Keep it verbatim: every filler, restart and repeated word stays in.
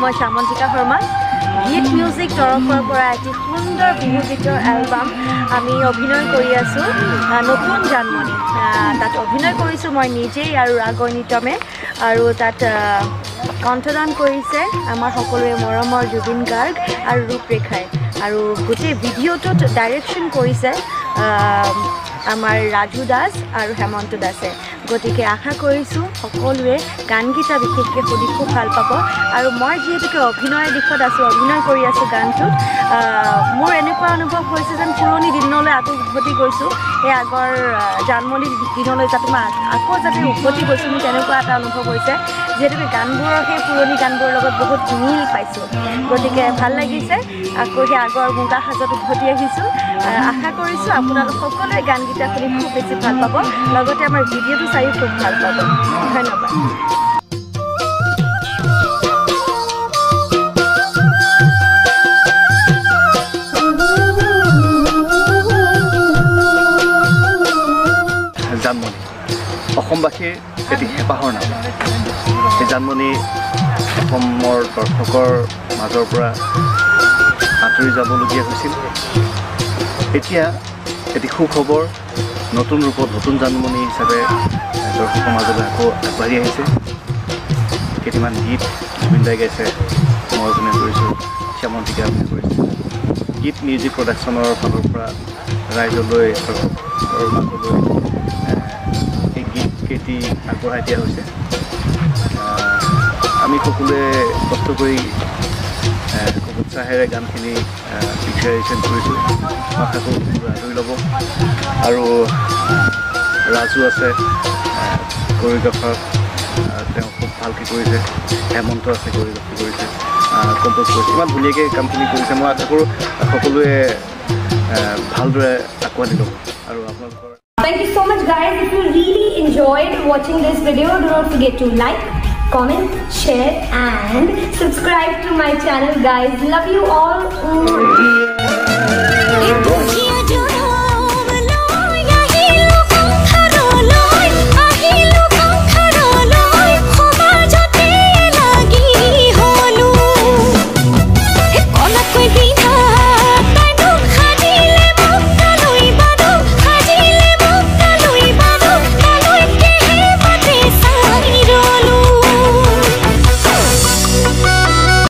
মই Shyamntika Sharma গীত music তৰফৰ পৰা এটি সুন্দৰ বিহু গীতৰ এলবাম আমি অভিনয় কৰি আছো নতুন জানমনি তাত অভিনয় কৰিছো মই নিজেই আৰু ৰাগ ঐনিতমে আৰু তাত কণ্ঠদান কৰিছে আমাৰ সকলোৰে মৰমৰ জুবিন গাৰ্গ আৰু ৰূপৰেখাই আৰু গোটেই ভিডিঅ'টোত ডাইৰেকশ্যন কৰিছে আমাৰ ৰাজু দাস আৰু হেমন্ত দাসে গতিকে আশা কৰিছো সকলোৱে গানগীতা বিশেষকৈ শুনি খুব ভাল পাব আৰু মই যেহেতুকে অভিনয় দিশত আছো অভিনয় কৰি আছো গানটোত মোৰ এনেকুৱা অনুভৱ হৈছে যেন পুৰণি দিনলৈ আকৌ উভতি গৈছো এই আগৰ জানমনিৰ দিনলৈ যাতে মই আকৌ যাতে উভতি গৈছো মোৰ তেনেকুৱা এটা অনুভৱ হৈছে যেহেতুকে গানবোৰৰ সেই পুৰণি গানবোৰৰ লগত বহুত মিল পাইছোঁ গতিকে ভাল লাগিছে আকৌ সেই আগৰ মুগা সাজত উভতি আহিছোঁ আশা কৰিছোঁ আপোনালোক সকলোৱে গানগীতা শুনি খুব বেছি ভাল পাব লগতে আমাৰ ভিডিঅ'টো চাই খুব ভাল পাব ধন্যবাদ জানমনি অসমবাসীৰ এটি হেঁপাহৰ নাম এই জানমনি অসমৰ দৰ্শকৰ মাজৰ পৰা আঁতৰি যাবলগীয়া হৈছিল এতিয়া এটি সুখবৰ নতুন ৰূপত নতুন জানমনি হিচাপে দৰ্শকৰ মাজলৈ আকৌ আগবাঢ়ি আহিছে কেইটামান গীত জুবিনদাই গাইছে মই অভিনয় কৰিছোঁ Shyamntika অভিনয় কৰিছে গীত মিউজিক প্ৰডাকশ্যনৰ ফালৰ পৰা ৰাইজলৈ দৰ্শকৰ মাজলৈ এই গীত কেইটি আগবঢ়াই দিয়া হৈছে আমি সকলোৱে কষ্ট কৰি খুব উৎসাহেৰে গানখিনি পিকচাৰেশ্যন কৰিছোঁ আশা কৰোঁ আদৰি ল'ব আৰু ৰাজু আছে কৰিগ্ৰাফাৰ তেওঁ খুব ভালকৈ কৰিছে হেমন্ত আছে কৰিগ্ৰাফি কৰিছে কম্প'জ কৰিছে ইমান ধুনীয়াকৈ কামখিনি কৰিছে মই আশা কৰোঁ সকলোৱে ভালদৰে আঁকোৱালি ল'ব আৰু আপোনালোকৰ Thank you so much guys. If you really enjoyed watching this video, do not forget to like, comment, share and subscribe to my channel guys. Love you all.